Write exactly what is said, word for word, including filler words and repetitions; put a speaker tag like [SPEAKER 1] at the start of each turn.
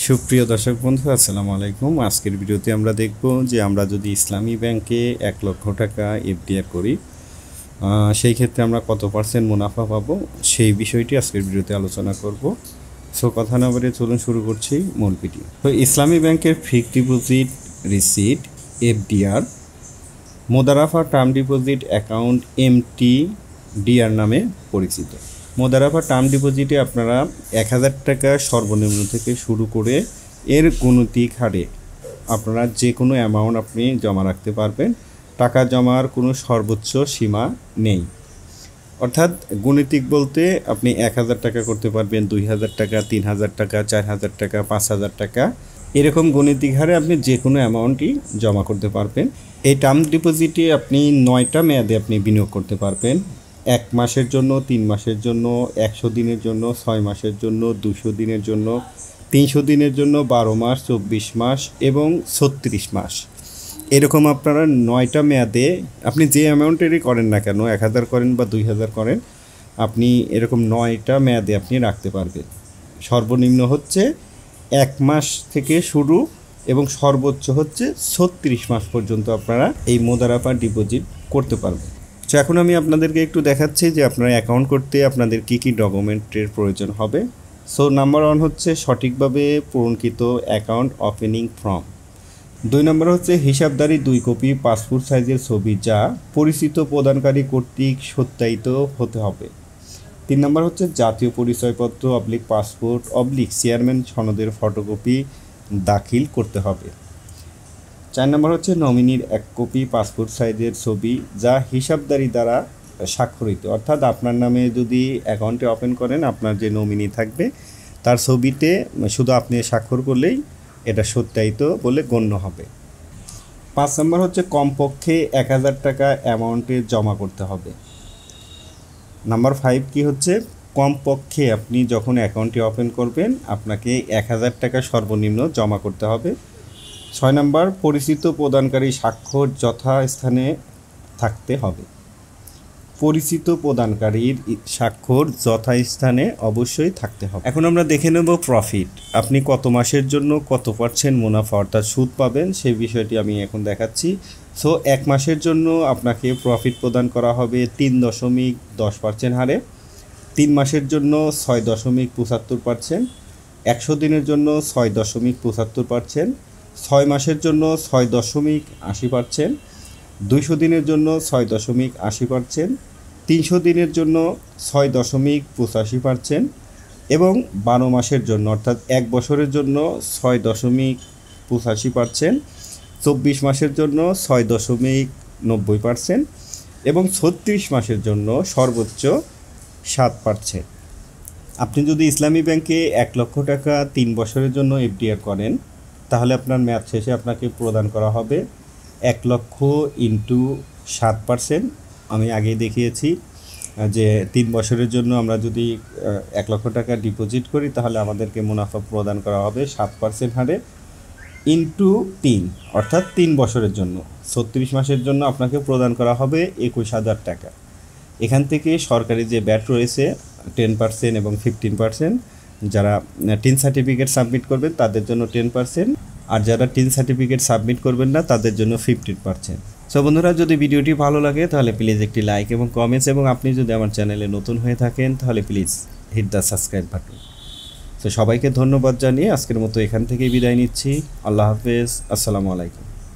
[SPEAKER 1] সুপ্রিয় দর্শক বন্ধু, আসসালামু আলাইকুম। আজকের ভিডিওতে আমরা দেখব যে আমরা যদি ইসলামী ব্যাংকে এক লক্ষ টাকা এফডিআর করি সেই ক্ষেত্রে আমরা কত পার্সেন্ট মুনাফা পাবো সেই বিষয়টি আজকের ভিডিওতে আলোচনা করব। সো কথা না বলে চলুন শুরু করছি মূল ভিডিও। তো ইসলামী ব্যাংকের ফিক্সড ডিপোজিট রিসিট এফডিআর মোদারাফা টার্ম ডিপোজিট অ্যাকাউন্ট এমটিডিআর নামে পরিচিত। মোদারাফা টার্ম ডিপোজিটে আপনারা এক হাজার টাকা সর্বনিম্ন থেকে শুরু করে এর গণতিক হারে আপনারা যে কোনো অ্যামাউন্ট আপনি জমা রাখতে পারবেন। টাকা জমার কোনো সর্বোচ্চ সীমা নেই, অর্থাৎ গণিতিক বলতে আপনি এক হাজার টাকা করতে পারবেন, দুই হাজার টাকা, তিন হাজার টাকা, চার হাজার টাকা, পাঁচ হাজার টাকা, এরকম গণিতিক হারে আপনি যে কোনো অ্যামাউন্টই জমা করতে পারবেন। এই টার্ম ডিপোজিটে আপনি নয়টা মেয়াদে আপনি বিনিয়োগ করতে পারবেন। এক মাসের জন্য, তিন মাসের জন্য, একশো দিনের জন্য, ছয় মাসের জন্য, দুশো দিনের জন্য, তিনশো দিনের জন্য, বারো মাস, চব্বিশ মাস এবং ছত্রিশ মাস, এরকম আপনারা নয়টা মেয়াদে আপনি যে অ্যামাউন্টেরই করেন না কেন, এক হাজার করেন বা দুই হাজার করেন, আপনি এরকম নয়টা মেয়াদে আপনি রাখতে পারবেন। সর্বনিম্ন হচ্ছে এক মাস থেকে শুরু এবং সর্বোচ্চ হচ্ছে ছত্রিশ মাস পর্যন্ত আপনারা এই মোদারাফা ডিপোজিট করতে পারবেন। তো এখন আমি আপনাদেরকে একটু দেখাচ্ছি যে আপনারা অ্যাকাউন্ট করতে আপনাদের কী কী ডকুমেন্টের প্রয়োজন হবে। সো নাম্বার ওয়ান হচ্ছে সঠিকভাবে পূরণকৃত অ্যাকাউন্ট ওপেনিং ফর্ম। দুই নম্বর হচ্ছে হিসাবদারি দুই কপি পাসপোর্ট সাইজের ছবি যা পরিচিত প্রদানকারী কর্তৃক সত্যায়িত হতে হবে। তিন নম্বর হচ্ছে জাতীয় পরিচয়পত্র অবলিক পাসপোর্ট অবলিক চেয়ারম্যান সনদের ফটোকপি দাখিল করতে হবে। চার নম্বর হচ্ছে নমিনির এক কপি পাসপোর্ট সাইজের ছবি যা হিসাবদারি দ্বারা স্বাক্ষরিত, অর্থাৎ আপনার নামে যদি অ্যাকাউন্টে ওপেন করেন আপনার যে নমিনি থাকবে তার ছবিতে শুধু আপনি স্বাক্ষর করলেই এটা সত্যায়িত বলে গণ্য হবে। পাঁচ নম্বর হচ্ছে কমপক্ষে এক হাজার টাকা অ্যামাউন্টে জমা করতে হবে। নাম্বার ফাইভ কি হচ্ছে, কমপক্ষে আপনি যখন অ্যাকাউন্টটি ওপেন করবেন আপনাকে এক হাজার টাকা সর্বনিম্ন জমা করতে হবে। ছয় নম্বর পরিচিত প্রদানকারী স্বাক্ষর যথাস্থানে থাকতে হবে। পরিচিত প্রদানকারীর স্বাক্ষর যথাস্থানে অবশ্যই থাকতে হবে। এখন আমরা দেখে নেব প্রফিট, আপনি কত মাসের জন্য কত পার্সেন্ট মুনাফা অর্থাৎ সুদ পাবেন সেই বিষয়টি আমি এখন দেখাচ্ছি। সো এক মাসের জন্য আপনাকে প্রফিট প্রদান করা হবে তিন দশমিক দশ পার্সেন্ট হারে, তিন মাসের জন্য ছয় দশমিক পঁচাত্তর পার্সেন্ট, একশো দিনের জন্য ছয় দশমিক পঁচাত্তর পার্সেন্ট, ছয় মাসের জন্য ছয় দশমিক আশি পার্সেন্ট, দুইশো দিনের জন্য ছয় দশমিক আশি পার্সেন্ট, তিনশো দিনের জন্য ছয় দশমিক পঁচাশি পার্সেন্ট এবং বারো মাসের জন্য অর্থাৎ এক বছরের জন্য ছয় দশমিক পঁচাশি পার্সেন্ট, চব্বিশ মাসের জন্য ছয় দশমিক নব্বই পার্সেন্ট এবং ছত্রিশ মাসের জন্য সর্বোচ্চ সাত পার্সেন্ট। আপনি যদি ইসলামী ব্যাংকে এক লক্ষ টাকা তিন বছরের জন্য এফডিআর করেন তাহলে আপনার মেয়াদ শেষে আপনাকে প্রদান করা হবে এক লক্ষ ইন্টু সাত পার্সেন্ট। আমি আগেই দেখিয়েছি যে তিন বছরের জন্য আমরা যদি এক লক্ষ টাকা ডিপোজিট করি তাহলে আমাদেরকে মুনাফা প্রদান করা হবে সাত পার্সেন্ট হারে ইন্টু তিন, অর্থাৎ তিন বছরের জন্য ছত্রিশ মাসের জন্য আপনাকে প্রদান করা হবে একুশ হাজার টাকা। এখান থেকে সরকারি যে ব্যাট রয়েছে টেন পার্সেন্ট এবং ফিফটিন পার্সেন্ট, যারা টিন সার্টিফিকেট সাবমিট করবেন তাদের জন্য টেন পার্সেন্ট আর যারা টিন সার্টিফিকেট সাবমিট করবেন না তাদের জন্য ফিফটিন পার্সেন্ট। সো বন্ধুরা, যদি ভিডিওটি ভালো লাগে তাহলে প্লিজ একটি লাইক এবং কমেন্টস, এবং আপনি যদি আমার চ্যানেলে নতুন হয়ে থাকেন তাহলে please hit the subscribe button. তো সবাইকে ধন্যবাদ জানিয়ে আজকের মতো এখান থেকেই বিদায় নিচ্ছি। আল্লাহ হাফেজ, আসসালামু আলাইকুম।